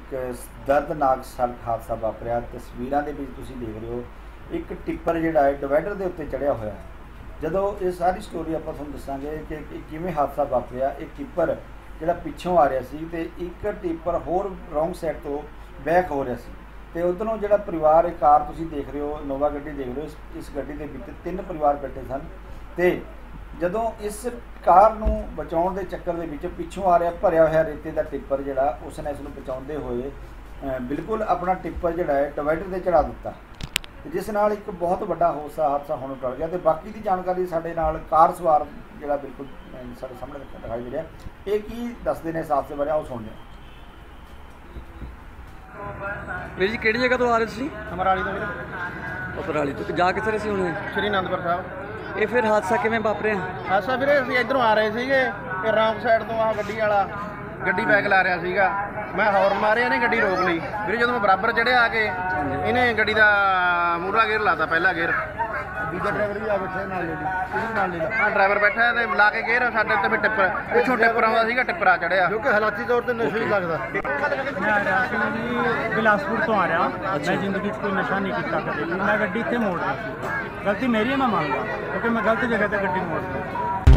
एक दर्दनाक सड़क हादसा वापरिया। तस्वीरां दे विच तुसीं देख रहे हो एक टिप्पर जिहड़ा है डिवाइडर के उत्ते चढ़िया होया है। जदों ये सारी स्टोरी आपां तुहानूं दस्सांगे कि किवें हादसा वापरिया। एक टिप्पर जिहड़ा पिछों आ रहा सी ते एक टिप्पर होर रॉन्ग साइड तो बैक हो रहा सी ते उधरों जिहड़ा परिवार एक कार तुसीं देख रहे हो, नोवा गड्डी देख रहे हो, इस गड्डी दे विच 3 परिवार बैठे सन ते जदों इस कार नूं बचाउण दे चक्कर दे विच पिछों आ रहा भरिया होया रेते दा टिप्पर जिहड़ा उसने इस नूं बचाउंदे होए बिल्कुल अपना टिप्पर जिहड़ा है डिवाइडर ते चढ़ा दित्ता, जिस नाल एक बहुत बड़ा हादसा होने टल गया। तो बाकी की जानकारी साडे नाल कार सवार जिहड़ा बिल्कुल साडे सामने दिखाई दे रहा, ये की दसदे ने इस हादसे बारे, आओ सुणदे हां। ਵੀਰ ਜੀ ਕਿਹੜੀ जगह तो आ रहे थे? अमराली तो वीरे। पराली तो जा किथे रहे सी हुणे? श्री आनंदपुर साहब। ये फिर हादसा किवें वापरिया? हादसा वीरे ਅਸੀਂ इधरों आ रहे ਸੀਗੇ ਤੇ ਰੌਂਗ ਸਾਈਡ ਤੋਂ ਆਹ ਗੱਡੀ ਵਾਲਾ ਗੱਡੀ ਬੈਕ ਲਾ ਰਿਹਾ ਸੀਗਾ। ਮੈਂ ਹੌਰਨ ਮਾਰਿਆ, ਇਹਨੇ ਗੱਡੀ ਰੋਕ ਲਈ ਵੀਰੇ। ਜਦੋਂ ਮੈਂ ਬਰਾਬਰ ਚੜਿਆ ਆ ਕੇ ਇਹਨੇ ਗੱਡੀ ਦਾ ਮੂਹਰਾ ਗੇਅਰ ਲਾਤਾ, ਪਹਿਲਾ ਗੇਅਰ। ਦੂਜਾ ਡਰਾਈਵਰ ਵੀ ਆ ਬੈਠਾ ਨਾਲ ਲੈ ਲਈ, ਇਹਨੂੰ ਨਾਲ ਲੈ ਲਿਆ। ਹਾਂ ਡਰਾਈਵਰ ਬੈਠਾ ਤੇ ਲਾ ਕੇ ਗੇਅਰ ਸਾਡੇ ਉੱਤੇ ਫਿਰ ਟਿੱਪਰ ਪਿੱਛੋਂ ਟਿੱਪਰ ਆਉਂਦਾ ਸੀਗਾ, ਟਿੱਪਰਾ ਚੜਿਆ ਜੋ ਕਿ ਹਾਲਾਤੀ ਤੌਰ ਤੇ ਨਸ਼ਾ ਹੀ ਲੱਗਦਾ। मैं आ रहा सी जी बिलासपुर तो आ रहा। मैं जिंदगी कोई नशा नहीं किया कभी भी। मैं गड्डी इत्थे मोड़ रहा सी, गलती मेरी है, मैं मानगा क्योंकि मैं गलत जगह ते गड्डी मोड़ दी।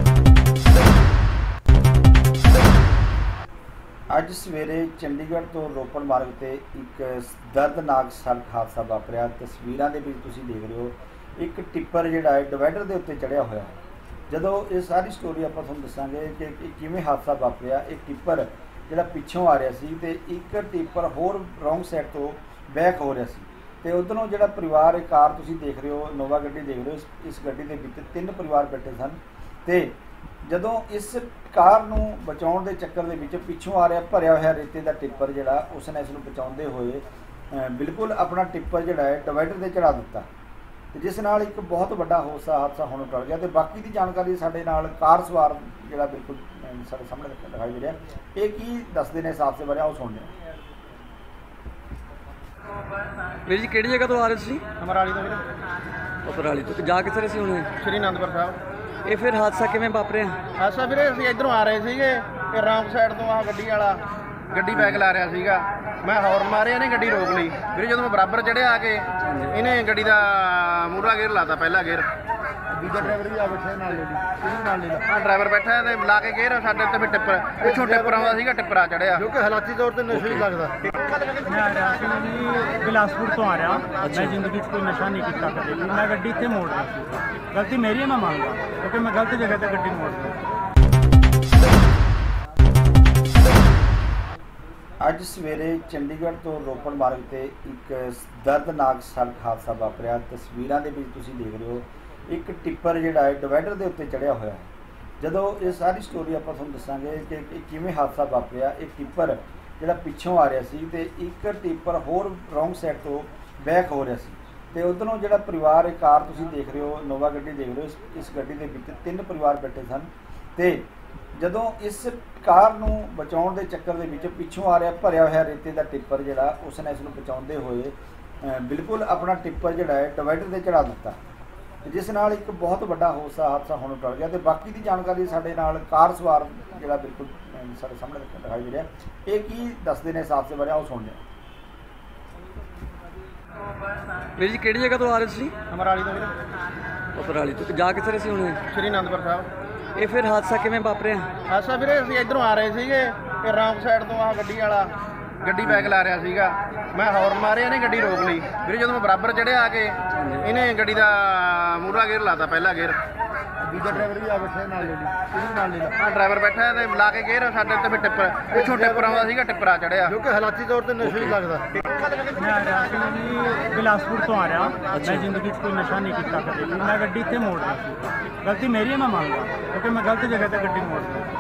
ਅੱਜ ਸਵੇਰੇ ਚੰਡੀਗੜ੍ਹ ਤੋਂ ਰੋਪੜ ਮਾਰਗ ਤੇ ਇੱਕ ਦਰਦਨਾਕ ਸੜਕ ਹਾਦਸਾ ਵਾਪਰਿਆ। ਤਸਵੀਰਾਂ ਦੇ ਵਿੱਚ ਤੁਸੀਂ ਦੇਖ ਰਹੇ ਹੋ ਇੱਕ ਟਿੱਪਰ ਜਿਹੜਾ ਹੈ ਡਿਵਾਈਡਰ ਦੇ ਉੱਤੇ ਚੜਿਆ ਹੋਇਆ ਹੈ। ਜਦੋਂ ਇਹ ਸਾਰੀ ਸਟੋਰੀ ਆਪਾਂ ਤੁਹਾਨੂੰ ਦੱਸਾਂਗੇ ਕਿ ਕਿਵੇਂ ਹਾਦਸਾ ਵਾਪਰਿਆ। ਇੱਕ ਟਿੱਪਰ ਜਿਹੜਾ ਪਿੱਛੋਂ ਆ ਰਿਹਾ ਸੀ ਤੇ ਇੱਕ ਟਿੱਪਰ ਹੋਰ ਰੌਂਗ ਸਾਈਡ ਤੋਂ ਬੈਕ ਹੋ ਰਿਹਾ ਸੀ ਤੇ ਉਧਰੋਂ ਜਿਹੜਾ ਪਰਿਵਾਰ ਇਹ ਕਾਰ ਤੁਸੀਂ ਦੇਖ ਰਹੇ ਹੋ, ਨੋਵਾ ਗੱਡੀ ਦੇਖ ਰਹੇ ਹੋ, ਇਸ ਗੱਡੀ ਦੇ ਵਿੱਚ 3 ਪਰਿਵਾਰ ਬੈਠੇ ਸਨ ਤੇ ਜਦੋਂ ਇਸ ਕਾਰ ਨੂੰ ਬਚਾਉਣ ਦੇ ਚੱਕਰ ਦੇ ਵਿੱਚ ਪਿੱਛੋਂ ਆ ਰਿਹਾ ਭਰਿਆ ਹੋਇਆ ਰੇਤੇ ਦਾ ਟਿੱਪਰ ਜਿਹੜਾ ਉਸਨੇ ਇਸ ਨੂੰ ਬਚਾਉਂਦੇ ਹੋਏ ਬਿਲਕੁਲ ਆਪਣਾ ਟਿੱਪਰ ਜਿਹੜਾ ਹੈ ਡਿਵਾਈਡਰ ਤੇ ਚੜਾ ਦਿੱਤਾ, ਤੇ ਜਿਸ ਨਾਲ ਇੱਕ ਬਹੁਤ ਵੱਡਾ ਹਾਦਸਾ ਹੋਣ ਟਲ ਗਿਆ। ਤੇ ਬਾਕੀ ਦੀ ਜਾਣਕਾਰੀ ਸਾਡੇ ਨਾਲ ਕਾਰ ਸਵਾਰ ਜਿਹੜਾ ਬਿਲਕੁਲ ਸਾਡੇ ਸਾਹਮਣੇ ਦਿਖਾਈ ਦੇ ਰਿਹਾ, ਇਹ ਕੀ ਦੱਸਦੇ ਨੇ ਇਸ ਹਾਦਸੇ ਬਾਰੇ, ਆਓ ਸੁਣਦੇ ਹਾਂ। ਵੀਰ ਜੀ ਕਿਹੜੀ जगह तो आ रहे थे? अमराली तो वीरे। पराली तो जा किथे रहे सी हुणे? श्री आनंदपुर साहब। ये फिर हादसा किवें वापरिया? ਹਾਦਸਾ ਵੀਰੇ ਅਸੀਂ ਇਧਰੋਂ ਆ ਰਹੇ ਸੀਗੇ ਤੇ ਰੌਂਗ ਸਾਈਡ ਤੋਂ ਆਹ ਗੱਡੀ ਵਾਲਾ ਗੱਡੀ ਬੈਕ ਲਾ ਰਿਹਾ ਸੀਗਾ। ਮੈਂ ਹੌਰਨ ਮਾਰਿਆ, ਇਹਨੇ ਗੱਡੀ ਰੋਕ ਲਈ ਵੀਰੇ। ਜਦੋਂ ਮੈਂ ਬਰਾਬਰ ਚੜਿਆ ਆ ਕੇ ਇਹਨੇ ਗੱਡੀ ਦਾ ਮੂਹਰਾ ਗੇਅਰ ਲਾਤਾ, ਪਹਿਲਾ ਗੇਅਰ। ਦੂਜਾ ਡਰਾਈਵਰ ਵੀ ਆ ਬੈਠਾ ਨਾਲ ਲੈ ਲਈ, ਇਹਨੂੰ ਨਾਲ ਲੈ ਲਿਆ। ਹਾਂ ਡਰਾਈਵਰ ਬੈਠਾ ਤੇ ਲਾ ਕੇ ਗੇਅਰ ਸਾਡੇ ਉੱਤੇ ਫਿਰ ਟਿੱਪਰ ਪਿੱਛੋਂ ਟਿੱਪਰ ਆਉਂਦਾ ਸੀਗਾ, ਟਿੱਪਰਾ ਚੜਿਆ ਜੋ ਕਿ ਹਾਲਾਤੀ ਤੌਰ ਤੇ ਨਸ਼ਾ ਹੀ ਲੱਗਦਾ। मैं आ रहा सी जी बिलासपुर तो आ रहा। मैं जिंदगी कोई नशा नहीं किया कभी भी। मैं गड्डी इत्थे मोड़ रहा सी, गलती मेरी है, मैं मानगा क्योंकि मैं गलत जगह ते गड्डी मोड़ दी। ਅੱਜ ਸਵੇਰੇ ਚੰਡੀਗੜ੍ਹ ਤੋਂ ਰੋਪੜ ਮਾਰਗ ਤੇ ਇੱਕ ਦਰਦਨਾਕ ਸੜਕ ਹਾਦਸਾ ਵਾਪਰਿਆ। ਤਸਵੀਰਾਂ ਦੇ ਵਿੱਚ ਤੁਸੀਂ ਦੇਖ ਰਹੇ ਹੋ ਇੱਕ ਟਿੱਪਰ ਜਿਹੜਾ ਹੈ ਡਿਵਾਈਡਰ ਦੇ ਉੱਤੇ ਚੜਿਆ ਹੋਇਆ ਹੈ। ਜਦੋਂ ਇਹ ਸਾਰੀ ਸਟੋਰੀ ਆਪਾਂ ਤੁਹਾਨੂੰ ਦੱਸਾਂਗੇ ਕਿ ਕਿਵੇਂ ਹਾਦਸਾ ਵਾਪਰਿਆ। ਇੱਕ ਟਿੱਪਰ ਜਿਹੜਾ ਪਿੱਛੋਂ ਆ ਰਿਹਾ ਸੀ ਤੇ ਇੱਕ ਟਿੱਪਰ ਹੋਰ ਰੌਂਗ ਸਾਈਡ ਤੋਂ ਬੈਕ ਹੋ ਰਿਹਾ ਸੀ ਤੇ ਉਧਰੋਂ ਜਿਹੜਾ ਪਰਿਵਾਰ ਇਹ ਕਾਰ ਤੁਸੀਂ ਦੇਖ ਰਹੇ ਹੋ, ਨੋਵਾ ਗੱਡੀ ਦੇਖ ਰਹੇ ਹੋ, ਇਸ ਗੱਡੀ ਦੇ ਵਿੱਚ 3 ਪਰਿਵਾਰ ਬੈਠੇ ਸਨ ਤੇ ਜਦੋਂ ਇਸ ਕਾਰ ਨੂੰ ਬਚਾਉਣ ਦੇ ਚੱਕਰ ਦੇ ਵਿੱਚ ਪਿੱਛੋਂ ਆ ਰਿਹਾ ਭਰਿਆ ਹੋਇਆ ਰੇਤੇ ਦਾ ਟਿੱਪਰ ਜਿਹੜਾ ਉਸਨੇ ਇਸ ਨੂੰ ਬਚਾਉਂਦੇ ਹੋਏ ਬਿਲਕੁਲ ਆਪਣਾ ਟਿੱਪਰ ਜਿਹੜਾ ਹੈ ਡਿਵਾਈਡਰ ਤੇ ਚੜਾ ਦਿੱਤਾ, ਤੇ ਜਿਸ ਨਾਲ ਇੱਕ ਬਹੁਤ ਵੱਡਾ ਹਾਦਸਾ ਹੋਣ ਟਲ ਗਿਆ। ਤੇ ਬਾਕੀ ਦੀ ਜਾਣਕਾਰੀ ਸਾਡੇ ਨਾਲ ਕਾਰ ਸਵਾਰ ਜਿਹੜਾ ਬਿਲਕੁਲ ਸਾਡੇ ਸਾਹਮਣੇ ਦਿਖਾਈ ਦੇ ਰਿਹਾ, ਇਹ ਕੀ ਦੱਸਦੇ ਨੇ ਇਸ ਹਾਦਸੇ ਬਾਰੇ, ਆਓ ਸੁਣਦੇ ਹਾਂ। ਵੀਰ ਜੀ ਕਿਹੜੀ जगह तो आ रहे थे? अमराली तो वीरे। पराली तो जा किथे रहे सी हुणे? श्री आनंदपुर साहब। ये फिर हादसा किवें वापरिया? ਹਾਦਸਾ ਵੀਰੇ ਅਸੀਂ ਇਧਰੋਂ ਆ ਰਹੇ ਸੀਗੇ ਤੇ ਰੌਂਗ ਸਾਈਡ ਤੋਂ ਆਹ ਗੱਡੀ ਵਾਲਾ ਗੱਡੀ ਬੈਕ ਲਾ ਰਿਹਾ ਸੀਗਾ। ਮੈਂ ਹੌਰਨ ਮਾਰਿਆ, ਇਹਨੇ ਗੱਡੀ ਰੋਕ ਲਈ ਵੀਰੇ। ਜਦੋਂ ਮੈਂ ਬਰਾਬਰ ਚੜਿਆ ਆ ਕੇ ਇਹਨੇ ਗੱਡੀ ਦਾ ਮੂਹਰਾ ਗੇਅਰ ਲਾਤਾ, ਪਹਿਲਾ ਗੇਅਰ। ਦੂਜਾ ਡਰਾਈਵਰ ਵੀ ਆ ਬੈਠਾ ਨਾਲ ਲੈ ਲਈ, ਇਹਨੂੰ ਨਾਲ ਲੈ ਲਿਆ। ਹਾਂ ਡਰਾਈਵਰ ਬੈਠਾ ਤੇ ਲਾ ਕੇ ਗੇਅਰ ਸਾਡੇ ਉੱਤੇ ਫਿਰ ਟਿੱਪਰ ਪਿੱਛੋਂ ਟਿੱਪਰ ਆਉਂਦਾ ਸੀਗਾ, ਟਿੱਪਰਾ ਚੜਿਆ ਜੋ ਕਿ ਹਾਲਾਤੀ ਤੌਰ ਤੇ ਨਸ਼ਾ ਹੀ ਲੱਗਦਾ। मैं आ रहा सी जी बिलासपुर तो आ रहा। मैं जिंदगी कोई नशा नहीं किया कभी भी। मैं गड्डी इत्थे मोड़ रहा सी, गलती मेरी है, मैं मानगा क्योंकि मैं गलत जगह ते गड्डी मोड़ दी।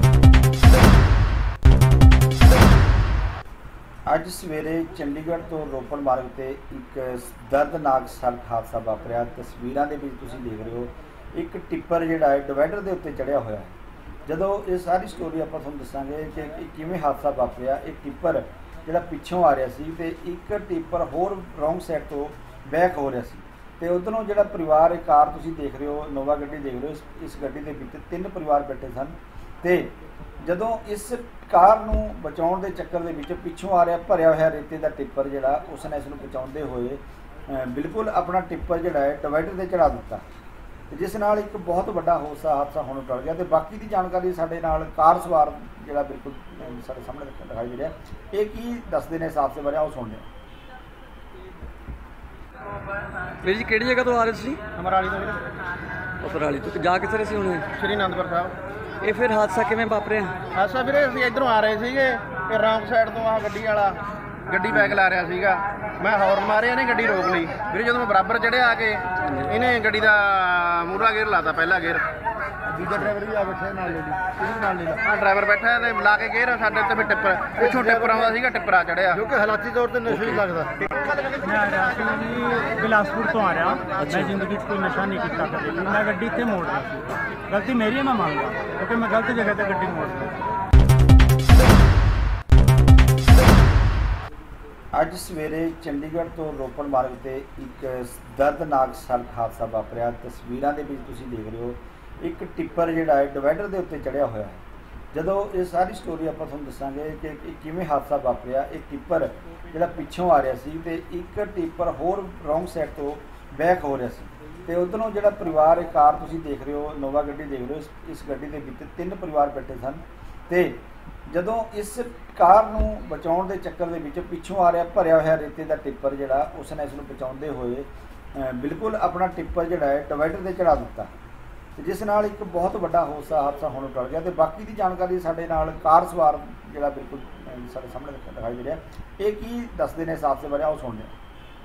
ਅੱਜ ਸਵੇਰੇ ਚੰਡੀਗੜ੍ਹ ਤੋਂ ਰੋਪੜ ਮਾਰਗ ਤੇ ਇੱਕ ਦਰਦਨਾਕ ਸੜਕ ਹਾਦਸਾ ਵਾਪਰਿਆ। ਤਸਵੀਰਾਂ ਦੇ ਵਿੱਚ ਤੁਸੀਂ ਦੇਖ ਰਹੇ ਹੋ ਇੱਕ ਟਿੱਪਰ ਜਿਹੜਾ ਹੈ ਡਿਵਾਈਡਰ ਦੇ ਉੱਤੇ ਚੜਿਆ ਹੋਇਆ ਹੈ। ਜਦੋਂ ਇਹ ਸਾਰੀ ਸਟੋਰੀ ਆਪਾਂ ਤੁਹਾਨੂੰ ਦੱਸਾਂਗੇ ਕਿ ਕਿਵੇਂ ਹਾਦਸਾ ਵਾਪਰਿਆ। ਇੱਕ ਟਿੱਪਰ ਜਿਹੜਾ ਪਿੱਛੋਂ ਆ ਰਿਹਾ ਸੀ ਤੇ ਇੱਕ ਟਿੱਪਰ ਹੋਰ ਰੌਂਗ ਸਾਈਡ ਤੋਂ ਬੈਕ ਹੋ ਰਿਹਾ ਸੀ ਤੇ ਉਧਰੋਂ ਜਿਹੜਾ ਪਰਿਵਾਰ ਇਹ ਕਾਰ ਤੁਸੀਂ ਦੇਖ ਰਹੇ ਹੋ, ਨੋਵਾ ਗੱਡੀ ਦੇਖ ਰਹੇ ਹੋ, ਇਸ ਗੱਡੀ ਦੇ ਵਿੱਚ 3 ਪਰਿਵਾਰ ਬੈਠੇ ਸਨ ਤੇ ਜਦੋਂ ਇਸ ਕਾਰ ਨੂੰ ਬਚਾਉਣ ਦੇ ਚੱਕਰ ਦੇ ਵਿੱਚ ਪਿੱਛੋਂ ਆ ਰਿਹਾ ਭਰਿਆ ਹੋਇਆ ਰੇਤੇ ਦਾ ਟਿੱਪਰ ਜਿਹੜਾ ਉਸਨੇ ਇਸ ਨੂੰ ਬਚਾਉਂਦੇ ਹੋਏ ਬਿਲਕੁਲ ਆਪਣਾ ਟਿੱਪਰ ਜਿਹੜਾ ਹੈ ਡਿਵਾਈਡਰ ਤੇ ਚੜਾ ਦਿੱਤਾ, ਤੇ ਜਿਸ ਨਾਲ ਇੱਕ ਬਹੁਤ ਵੱਡਾ ਹਾਦਸਾ ਹੁਣ ਟਲ ਗਿਆ। ਤੇ ਬਾਕੀ ਦੀ ਜਾਣਕਾਰੀ ਸਾਡੇ ਨਾਲ ਕਾਰ ਸਵਾਰ ਜਿਹੜਾ ਬਿਲਕੁਲ ਸਾਡੇ ਸਾਹਮਣੇ ਦਿਖਾਈ ਦੇ ਰਿਹਾ, ਇਹ ਕੀ ਦੱਸਦੇ ਨੇ ਇਸ ਹਾਦਸੇ ਬਾਰੇ, ਆਓ ਸੁਣਦੇ ਹਾਂ। ਵੀਰ ਜੀ ਕਿਹੜੀ ਜਗ੍ਹਾ ਤੋਂ ਆ ਰਹੇ ਸੀ? ਅਮਰਾਲੀ ਤੋਂ ਵੀਰੇ, ਉਪਰਾਲੀ ਤੋਂ ਜਾ ਕਿੱਥੇ ਰਹੇ ਸੀ ਹੁਣ? ਸ਼੍ਰੀ ਅਨੰਦਪੁਰ ਸਾਹਿਬ। ਇਹ ਫਿਰ ਹਾਦਸਾ ਕਿਵੇਂ ਵਾਪਰਿਆ? ਹਾਦਸਾ ਵੀਰੇ ਅਸੀਂ ਇੱਧਰੋਂ ਆ ਰਹੇ ਸੀਗੇ, ਇਹ ਰੌਂਗ ਸਾਈਡ ਤੋਂ ਆਹ ਗੱਡੀ ਵਾਲਾ ਗੱਡੀ ਬੈਕ ਲਾ ਰਿਹਾ ਸੀਗਾ। ਮੈਂ ਹੌਰਨ ਮਾਰਿਆ, ਇਹਨੇ ਗੱਡੀ ਰੋਕ ਲਈ ਵੀਰੇ। ਜਦੋਂ ਮੈਂ ਬਰਾਬਰ ਚੜਿਆ ਆ ਕੇ, ਇਹਨੇ ਗੱਡੀ ਦਾ ਮੂਹਰਾ ਗੇਅਰ ਲਾਤਾ, ਪਹਿਲਾ ਗੇਅਰ। ਦੂਜਾ ਡਰਾਈਵਰ ਵੀ ਆ ਬੈਠਾ ਨਾਲ ਲੈ ਲਈ, ਇਹਨੂੰ ਨਾਲ ਲੈ ਲਿਆ। ਹਾਂ ਡਰਾਈਵਰ ਬੈਠਾ ਤੇ ਲਾ ਕੇ ਗੇਅਰ ਸਾਡੇ ਉੱਤੇ, ਫਿਰ ਟਿੱਪਰ ਪਿੱਛੋਂ ਟਿੱਪਰ ਆਉਂਦਾ ਸੀਗਾ, ਟਿੱਪਰਾ ਚੜਿਆ, ਜੋ ਕਿ ਹਾਲਾਤੀ ਤੌਰ ਤੇ ਨਸ਼ਾ ਹੀ ਲੱਗਦਾ। ਮੈਂ ਆ ਰਿਹਾ ਸੀ ਜੀ, ਬਿਲਾਸਪੁਰ ਤੋਂ ਆ ਰਿਹਾ। ਮੈਂ ਜ਼ਿੰਦਗੀ 'ਚ ਕੋਈ ਨਸ਼ਾ ਨਹੀਂ ਕੀਤਾ ਕਦੇ ਵੀ। ਮੈਂ ਗੱਡੀ ਇੱਥੇ ਮੋੜ ਰਿਹਾ ਸੀ, ਗਲਤੀ ਮੇਰੀ ਹੈ, ਮੈਂ ਮੰਨਦਾ, ਕਿਉਂਕਿ ਮੈਂ ਗਲਤ ਜਗ੍ਹਾ ਤੇ ਗੱਡੀ ਮੋੜ ਰਹੀ। ਅੱਜ ਸਵੇਰੇ ਚੰਡੀਗੜ੍ਹ ਤੋਂ ਰੋਪੜ ਮਾਰਗ ਤੇ ਇੱਕ ਦਰਦਨਾਕ ਸੜਕ ਹਾਦਸਾ ਵਾਪਰਿਆ। ਤਸਵੀਰਾਂ ਦੇ ਵਿੱਚ ਤੁਸੀਂ ਦੇਖ ਰਹੇ ਹੋ, ਇੱਕ ਟਿੱਪਰ ਜਿਹੜਾ ਹੈ ਡਿਵਾਈਡਰ ਦੇ ਉੱਤੇ ਚੜਿਆ ਹੋਇਆ ਹੈ। ਜਦੋਂ ਇਹ ਸਾਰੀ ਸਟੋਰੀ ਆਪਾਂ ਤੁਹਾਨੂੰ ਦੱਸਾਂਗੇ ਕਿ ਇਹ ਕਿਵੇਂ ਹਾਦਸਾ ਵਾਪਰਿਆ। ਇਹ ਟਿੱਪਰ ਜਿਹੜਾ ਪਿੱਛੋਂ ਆ ਰਿਹਾ ਸੀ ਤੇ ਇੱਕ ਟਿੱਪਰ ਹੋਰ ਰੌਂਗ ਸਾਈਡ ਤੋਂ ਬੈਕ ਹੋ ਰਿਹਾ ਸੀ, ਤੇ ਉਧਰੋਂ ਜਿਹੜਾ ਪਰਿਵਾਰ, ਇਹ ਕਾਰ ਤੁਸੀਂ ਦੇਖ ਰਹੇ ਹੋ, ਨੋਵਾ ਗੱਡੀ ਦੇਖ ਰਹੇ ਹੋ, ਇਸ ਗੱਡੀ ਦੇ ਵਿੱਚ 3 ਪਰਿਵਾਰ ਬੈਠੇ ਸਨ। ਤੇ ਜਦੋਂ ਇਸ ਕਾਰ ਨੂੰ ਬਚਾਉਣ ਦੇ ਚੱਕਰ ਦੇ ਵਿੱਚ ਪਿੱਛੋਂ ਆ ਰਿਹਾ ਭਰਿਆ ਹੋਇਆ ਰੇਤੇ ਦਾ ਟਿੱਪਰ ਜਿਹੜਾ ਉਸਨੇ ਇਸ ਨੂੰ ਬਚਾਉਂਦੇ ਹੋਏ ਬਿਲਕੁਲ ਆਪਣਾ ਟਿੱਪਰ ਜਿਹੜਾ ਹੈ ਡਿਵਾਈਡਰ ਤੇ ਚੜਾ ਦਿੱਤਾ, ਤੇ ਜਿਸ ਨਾਲ ਇੱਕ ਬਹੁਤ ਵੱਡਾ ਹਾਦਸਾ ਹੁਣ ਟਲ ਗਿਆ। ਤੇ ਬਾਕੀ ਦੀ ਜਾਣਕਾਰੀ ਸਾਡੇ ਨਾਲ ਕਾਰ ਸਵਾਰ ਜਿਹੜਾ ਬਿਲਕੁਲ ਸਾਡੇ ਸਾਹਮਣੇ ਦਿਖਾਈ ਦੇ ਰਿਹਾ, ਇਹ ਕੀ ਦੱਸਦੇ ਨੇ ਇਸ ਹਾਦਸੇ ਬਾਰੇ, ਆਓ ਸੁਣਦੇ ਹਾਂ।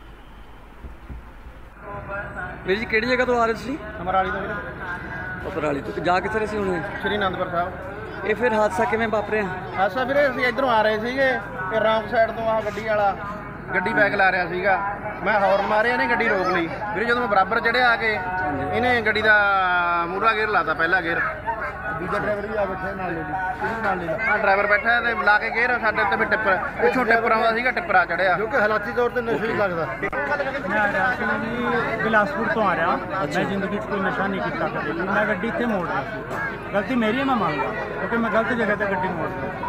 ਵੀਰ ਜੀ ਕਿਹੜੀ ਜਗ੍ਹਾ ਤੋਂ ਆ ਰਹੇ ਸੀ? ਅਮਰਾਲੀ ਤੋਂ ਵੀਰੇ, ਉਪਰਾਲੀ ਤੋਂ ਜਾ ਕਿੱਥੇ ਰਹੇ ਸੀ ਹੁਣ? ਸ਼੍ਰੀ ਅਨੰਦਪੁਰ ਸਾਹਿਬ। ਇਹ ਫਿਰ ਹਾਦਸਾ ਕਿਵੇਂ ਵਾਪਰਿਆ? ਹਾਦਸਾ ਵੀਰੇ ਅਸੀਂ ਇੱਧਰੋਂ ਆ ਰਹੇ ਸੀਗੇ, ਇਹ ਰੌਂਗ ਸਾਈਡ ਤੋਂ ਆਹ ਗੱਡੀ ਵਾਲਾ ਗੱਡੀ ਬੈਕ ਲਾ ਰਿਹਾ ਸੀਗਾ। ਮੈਂ ਹੌਰਨ ਮਾਰਿਆ, ਇਹਨੇ ਗੱਡੀ ਰੋਕ ਲਈ ਵੀਰੇ। ਜਦੋਂ ਮੈਂ ਬਰਾਬਰ ਚੜਿਆ ਆ ਕੇ, ਇਹਨੇ ਗੱਡੀ ਦਾ ਮੂਹਰਾ ਗੇਅਰ ਲਾਤਾ, ਪਹਿਲਾ ਗੇਅਰ। ਦੂਜਾ ਡਰਾਈਵਰ ਵੀ ਆ ਬੈਠਾ ਨਾਲ ਲੈ ਲਈ, ਇਹਨੂੰ ਨਾਲ ਲੈ ਲਿਆ। ਹਾਂ ਡਰਾਈਵਰ ਬੈਠਾ ਤੇ ਲਾ ਕੇ ਗੇਅਰ ਸਾਡੇ ਉੱਤੇ, ਫਿਰ ਟਿੱਪਰ ਪਿੱਛੋਂ ਟਿੱਪਰ ਆਉਂਦਾ ਸੀਗਾ, ਟਿੱਪਰਾ ਚੜਿਆ, ਜੋ ਕਿ ਹਾਲਾਤੀ ਤੌਰ ਤੇ ਨਸ਼ਾ ਹੀ ਲੱਗਦਾ। ਮੈਂ ਆ ਰਿਹਾ ਸੀ ਜੀ, ਬਿਲਾਸਪੁਰ ਤੋਂ ਆ ਰਿਹਾ। ਮੈਂ ਜ਼ਿੰਦਗੀ 'ਚ ਕੋਈ ਨਸ਼ਾ ਨਹੀਂ ਕੀਤਾ ਕਦੇ ਵੀ। ਮੈਂ ਗੱਡੀ ਇੱਥੇ ਮੋੜ ਰਿਹਾ ਸੀ, ਗਲਤੀ ਮੇਰੀ ਹੈ, ਮੈਂ ਮੰਨਦਾ, ਕਿਉਂਕਿ ਮੈਂ ਗਲਤ ਜਗ੍ਹਾ ਤੇ ਗੱਡੀ ਮੋੜ ਰਹੀ।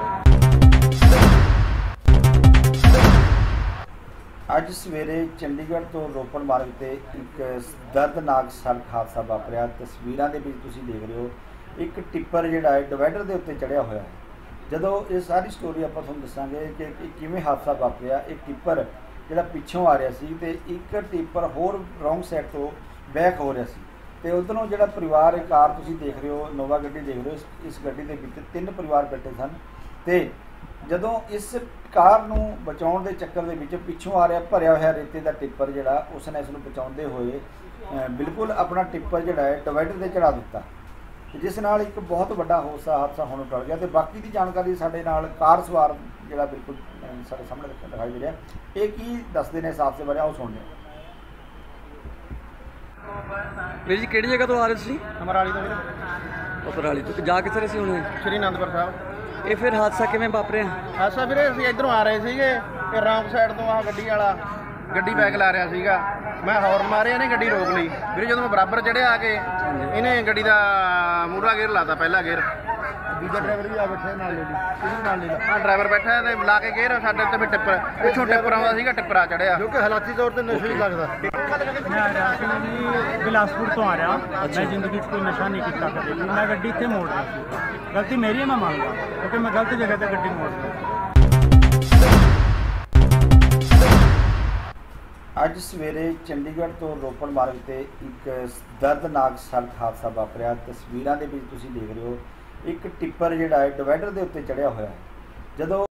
ਅੱਜ ਸਵੇਰੇ ਚੰਡੀਗੜ੍ਹ ਤੋਂ ਰੋਪੜ ਮਾਰਗ ਤੇ ਇੱਕ ਦਰਦਨਾਕ ਸੜਕ ਹਾਦਸਾ ਵਾਪਰਿਆ। ਤਸਵੀਰਾਂ ਦੇ ਵਿੱਚ ਤੁਸੀਂ ਦੇਖ ਰਹੇ ਹੋ, ਇੱਕ ਟਿੱਪਰ ਜਿਹੜਾ ਹੈ ਡਿਵਾਈਡਰ ਦੇ ਉੱਤੇ ਚੜਿਆ ਹੋਇਆ ਹੈ। ਜਦੋਂ ਇਹ ਸਾਰੀ ਸਟੋਰੀ ਆਪਾਂ ਤੁਹਾਨੂੰ ਦੱਸਾਂਗੇ ਕਿ ਇਹ ਕਿਵੇਂ ਹਾਦਸਾ ਵਾਪਰਿਆ। ਇਹ ਟਿੱਪਰ ਜਿਹੜਾ ਪਿੱਛੋਂ ਆ ਰਿਹਾ ਸੀ ਤੇ ਇੱਕ ਟਿੱਪਰ ਹੋਰ ਰੌਂਗ ਸਾਈਡ ਤੋਂ ਬੈਕ ਹੋ ਰਿਹਾ ਸੀ, ਤੇ ਉਧਰੋਂ ਜਿਹੜਾ ਪਰਿਵਾਰ, ਇਹ ਕਾਰ ਤੁਸੀਂ ਦੇਖ ਰਹੇ ਹੋ, ਨੋਵਾ ਗੱਡੀ ਦੇਖ ਰਹੇ ਹੋ, ਇਸ ਗੱਡੀ ਦੇ ਵਿੱਚ 3 ਪਰਿਵਾਰ ਬੈਠੇ ਸਨ। ਤੇ ਜਦੋਂ ਇਸ ਕਾਰ ਨੂੰ ਬਚਾਉਣ ਦੇ ਚੱਕਰ ਦੇ ਵਿੱਚ ਪਿੱਛੋਂ ਆ ਰਿਹਾ ਭਰਿਆ ਹੋਇਆ ਰੇਤੇ ਦਾ ਟਿੱਪਰ ਜਿਹੜਾ ਉਸਨੇ ਇਸ ਨੂੰ ਬਚਾਉਂਦੇ ਹੋਏ ਬਿਲਕੁਲ ਆਪਣਾ ਟਿੱਪਰ ਜਿਹੜਾ ਹੈ ਡਿਵਾਈਡਰ ਤੇ ਚੜਾ ਦਿੱਤਾ, ਤੇ ਜਿਸ ਨਾਲ ਇੱਕ ਬਹੁਤ ਵੱਡਾ ਹਾਦਸਾ ਹੁਣ ਟਲ ਗਿਆ। ਤੇ ਬਾਕੀ ਦੀ ਜਾਣਕਾਰੀ ਸਾਡੇ ਨਾਲ ਕਾਰ ਸਵਾਰ ਜਿਹੜਾ ਬਿਲਕੁਲ ਸਾਡੇ ਸਾਹਮਣੇ ਦਿਖਾਈ ਦੇ ਰਿਹਾ, ਇਹ ਕੀ ਦੱਸਦੇ ਨੇ ਇਸ ਹਾਦਸੇ ਬਾਰੇ, ਆਓ ਸੁਣਦੇ ਹਾਂ। ਵੀਰ ਜੀ ਕਿਹੜੀ ਜਗ੍ਹਾ ਤੋਂ ਆ ਰਹੇ ਸੀ? ਅਮਰਾਲੀ ਤੋਂ ਵੀਰੇ, ਉਪਰਾਲੀ ਤੋਂ ਜਾ ਕਿੱਥੇ ਰਹੇ ਸੀ ਹੁਣ? ਸ਼੍ਰੀ ਅਨੰਦਪੁਰ ਸਾਹਿਬ। ਇਹ ਫਿਰ ਹਾਦਸਾ ਕਿਵੇਂ ਵਾਪਰਿਆ? ਹਾਦਸਾ ਵੀਰੇ ਅਸੀਂ ਇੱਧਰੋਂ ਆ ਰਹੇ ਸੀਗੇ, ਇਹ ਰੌਂਗ ਸਾਈਡ ਤੋਂ ਆਹ ਗੱਡੀ ਵਾਲਾ ਗੱਡੀ ਬੈਕ ਲਾ ਰਿਹਾ ਸੀਗਾ। ਮੈਂ ਹੌਰਨ ਮਾਰਿਆ, ਇਹਨੇ ਗੱਡੀ ਰੋਕ ਲਈ ਵੀਰੇ। ਜਦੋਂ ਮੈਂ ਬਰਾਬਰ ਚੜਿਆ ਆ ਕੇ, ਇਹਨੇ ਗੱਡੀ ਦਾ ਮੂਹਰਾ ਗੇਅਰ ਲਾਤਾ, ਪਹਿਲਾ ਗੇਅਰ। ਦੂਜਾ ਡਰਾਈਵਰ ਵੀ ਆ ਬੈਠਾ ਨਾਲ ਲੈ ਲਈ, ਇਹਨੂੰ ਨਾਲ ਲੈ ਲਿਆ। ਹਾਂ ਡਰਾਈਵਰ ਬੈਠਾ ਤੇ ਲਾ ਕੇ ਗੇਅਰ ਸਾਡੇ ਉੱਤੇ, ਫਿਰ ਟਿੱਪਰ ਪਿੱਛੋਂ ਟਿੱਪਰ ਆਉਂਦਾ ਸੀਗਾ, ਟਿੱਪਰਾ ਚੜਿਆ, ਜੋ ਕਿ ਹਾਲਾਤੀ ਤੌਰ ਤੇ ਨਸ਼ਾ ਹੀ ਲੱਗਦਾ। ਮੈਂ ਆ ਰਿਹਾ ਸੀ ਜੀ, ਬਿਲਾਸਪੁਰ ਤੋਂ ਆ ਰਿਹਾ। ਮੈਂ ਜ਼ਿੰਦਗੀ 'ਚ ਕੋਈ ਨਸ਼ਾ ਨਹੀਂ ਕੀਤਾ ਕਦੇ ਵੀ। ਮੈਂ ਗੱਡੀ ਇੱਥੇ ਮੋੜ ਰਿਹਾ ਸੀ, ਗਲਤੀ ਮੇਰੀ ਹੈ, ਮੈਂ ਮੰਨਦਾ, ਕਿਉਂਕਿ ਮੈਂ ਗਲਤ ਜਗ੍ਹਾ ਤੇ ਗੱਡੀ ਮੋੜ ਰਹੀ। ਅੱਜ ਸਵੇਰੇ ਚੰਡੀਗੜ੍ਹ ਤੋਂ ਰੋਪੜ ਮਾਰਗ ਤੇ ਇੱਕ ਦਰਦਨਾਕ ਸੜਕ ਹਾਦਸਾ ਵਾਪਰਿਆ। ਤਸਵੀਰਾਂ ਦੇ ਵਿੱਚ ਤੁਸੀਂ ਦੇਖ ਰਹੇ ਹੋ, ਇੱਕ ਟਿੱਪਰ ਜਿਹੜਾ ਹੈ ਡਿਵਾਈਡਰ ਦੇ ਉੱਤੇ ਚੜਿਆ ਹੋਇਆ ਹੈ। ਜਦੋਂ